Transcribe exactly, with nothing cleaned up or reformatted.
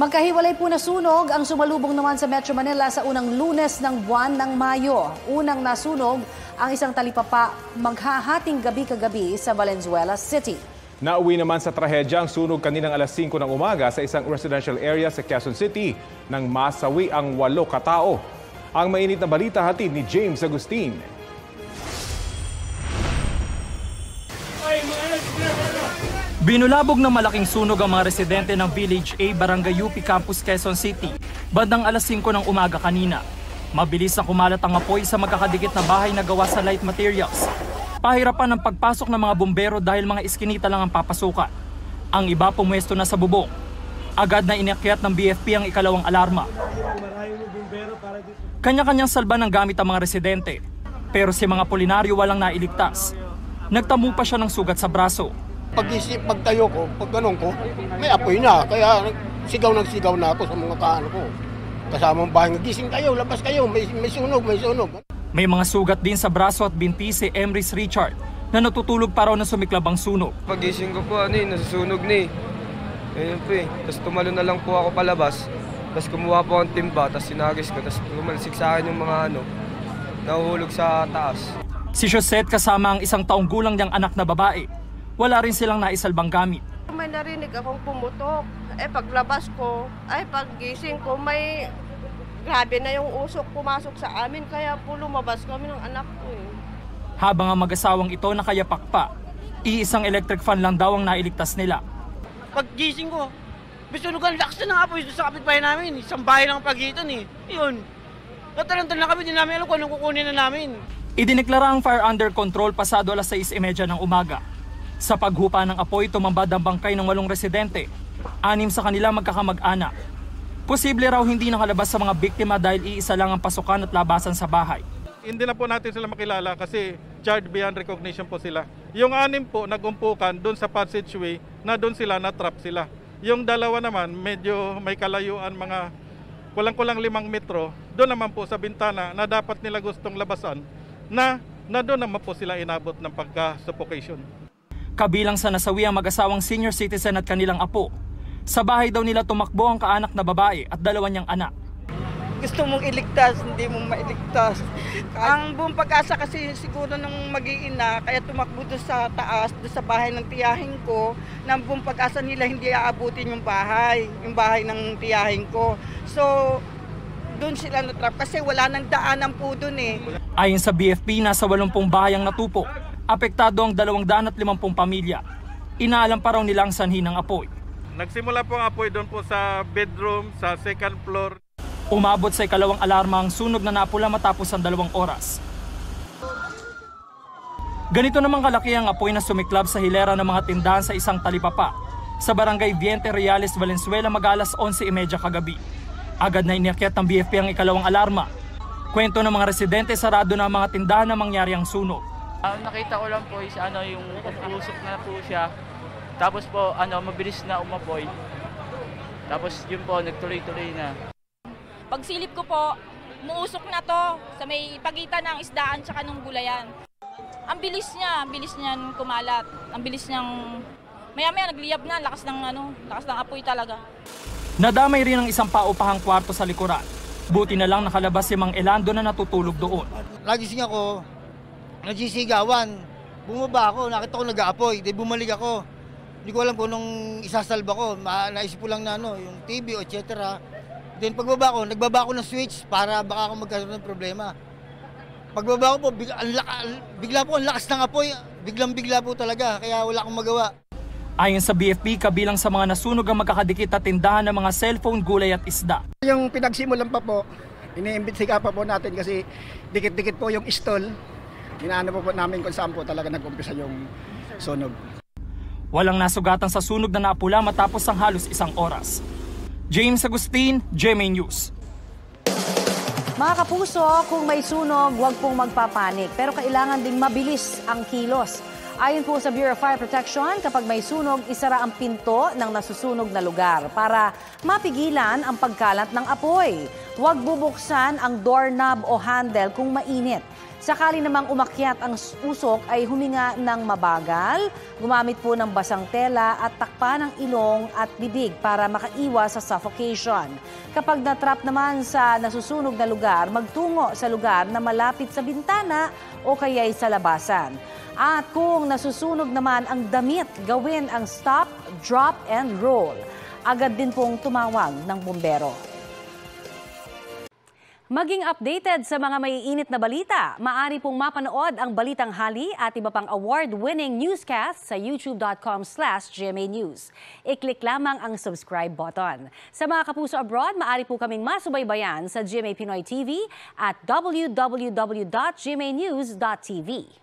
Magkahiwalay po na sunog ang sumalubong naman sa Metro Manila sa unang Lunes ng buwan ng Mayo. Unang nasunog ang isang talipapa maghahating gabi-kagabi sa Valenzuela City. Nauwi naman sa trahedya ang sunog kaninang alas singko ng umaga sa isang residential area sa Quezon City nang masawi ang walo katao. Ang mainit na balita hatid ni James Agustin. Binulabog ng malaking sunog ang mga residente ng Village A, Barangay U P Campus, Quezon City, bandang alas singko ng umaga kanina. Mabilis na kumalat ang apoy sa magkakadikit na bahay na gawa sa light materials. Pahirapan ang pagpasok ng mga bumbero dahil mga iskinita lang ang papasukan. Ang iba pumwesto na sa bubong. Agad na inakyat ng B F P ang ikalawang alarma. Kanya-kanyang salba ng gamit ang mga residente. Pero si mga Apolinario walang nailigtas. Nagtamo pa siya ng sugat sa braso. Pag-isip, pagtayo ko, pag ganun ko, may apoy na. Kaya sigaw ng sigaw na ako sa mga kaano ko. Kasamang bahay, gising kayo, labas kayo, may, may sunog, may sunog. May mga sugat din sa braso at binti si Emrys Richard na natutulog pa raw na sumiklab ang sunog. Pag-ising ko po, ano eh, nasusunog na eh. Ayun po eh. Tapos tumalo na lang po ako palabas. Tapos kumuha po ang timba, tapos sinagis ko. Tapos tumalsik sa akin yung mga ano, nahuhulog sa taas. Si Josette kasama ang isang taong gulang niyang anak na babae. Wala rin silang naisalbang gamit. May narinig akong pumutok. Eh paglabas ko, ay paggising ko, may grabe na yung usok pumasok sa amin. Kaya po lumabas kami ng anak ko eh. Habang ang mag-asawang ito nakayapak pa, iisang electric fan lang daw ang nailigtas nila. Paggising ko, bisunugan lakas na ng apoy sa kapitbahay namin. Isang bahay lang pagitan eh. Yun. Natalantol na kami, din namin alam kung anong kukunin na namin. Idineklara ang fire under control pasado alas sais trenta ng umaga. Sa paghupa ng apoy, tumambad ang bangkay ng walong residente. Anim sa kanila magkakamag-anak. Posible raw hindi nakalabas sa mga biktima dahil iisa lang ang pasukan at labasan sa bahay. Hindi na po natin sila makilala kasi charged beyond recognition po sila. Yung anim po nagumpukan doon sa passageway na doon sila na-trap sila. Yung dalawa naman medyo may kalayuan mga kulang-kulang limang metro. Doon naman po sa bintana na dapat nila gustong labasan na, na doon naman po sila inabot ng pagka-suffocation. Kabilang sa nasawi ang mag-asawang senior citizen at kanilang apo. Sa bahay daw nila tumakbo ang kaanak na babae at dalawa niyang anak. Gusto mong iligtas, hindi mong mailigtas. Ang buong pag-asa kasi siguro ng mag-iina, kaya tumakbo doon sa taas, doon sa bahay ng tiyahin ko, na ang buong pag-asa nila hindi aabutin yung bahay, yung bahay ng tiyahin ko. So, doon sila natrap kasi wala nang daanan po doon eh. Ayon sa B F P, nasa walumpung bahay ang natupo. Apektado ang dalawang daan at limampung pamilya. Inaalam pa raw nila ang sanhi ng apoy. Nagsimula po ang apoy doon po sa bedroom, sa second floor. Umabot sa ikalawang alarma ang sunog na napula matapos ang dalawang oras. Ganito namang kalaki ang apoy na sumiklab sa hilera ng mga tindahan sa isang talipapa sa barangay Viente Reales, Valenzuela mag-alas onse trenta kagabi. Agad na inakyat ng B F P ang ikalawang alarma. Kwento ng mga residente, sarado na ang mga tindahan na mangyari ang sunog. Uh, nakita ko lang po is ano yung usok na po siya. Tapos po ano mabilis na umapoy. Tapos yun po nagtuloy-tuloy na. Pagsilip ko po, muusok na to sa may pagitan ng isdaan tsaka ng gulayan. Ang bilis niya, ang bilis niyan kumalat. Ang bilis niyang maya-maya nagliyab na, lakas ng ano, lakas ng apoy talaga. Nadamay rin ang isang paupahang kwarto sa likuran. Buti na lang nakalabas si Mang Elando na natutulog doon. Nagising ako, nagsisigawan. Bumaba ako, nakita ko nag-aapoy, di bumalik ako. Hindi ko alam kung nung isasalba ko, naisip ko lang na ano, yung T V, et cetera. Then pagbaba ko, nagbaba ako ng switch para baka ako magkaroon ng problema. Pagbaba ko po, bigla, bigla po ang lakas ng apoy, biglang-bigla po talaga, kaya wala akong magawa. Ayon sa B F P, kabilang sa mga nasunog ang magkakadikit na tindahan ng mga cellphone, gulay at isda. Yung pinagsimulan pa po, iniimbestiga pa po natin kasi dikit-dikit po yung stall. Inaano po po namin kung saan po talaga nag-umpisa yung sunog. Walang nasugatan sa sunog na napula matapos ang halos isang oras. James Agustin, G M A News. Mga kapuso, kung may sunog, huwag pong magpapanik. Pero kailangan ding mabilis ang kilos. Ayon po sa Bureau of Fire Protection, kapag may sunog, isara ang pinto ng nasusunog na lugar para mapigilan ang pagkalat ng apoy. Huwag bubuksan ang doorknob o handle kung mainit. Sakali namang umakyat ang usok ay huminga ng mabagal, gumamit po ng basang tela at takpan ng ilong at bibig para makaiwas sa suffocation. Kapag natrap naman sa nasusunog na lugar, magtungo sa lugar na malapit sa bintana o kaya'y sa labasan. At kung nasusunog naman ang damit, gawin ang stop, drop and roll. Agad din pong tumawag ng bumbero. Maging updated sa mga maiinit na balita. Maaari pong mapanood ang Balitang Hali at iba pang award-winning newscast sa youtube dot com slash G M A News. I-click lamang ang subscribe button. Sa mga kapuso abroad, maaari po kaming masubaybayan sa G M A Pinoy T V at w w w dot g m a news dot t v.